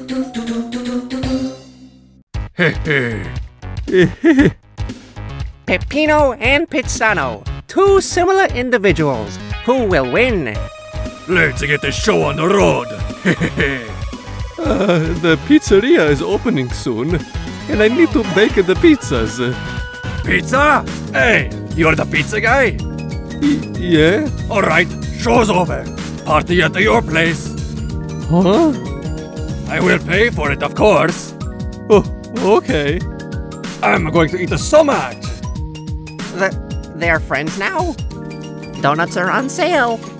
Peppino and Pizzano, two similar individuals. Who will win? Let's get the show on the road. The pizzeria is opening soon, and I need to bake the pizzas. Pizza? Hey, you're the pizza guy? Yeah? Alright, show's over. Party at your place. Huh? I will pay for it, of course. Oh, okay. I'm going to eat so much. They're friends now? Donuts are on sale.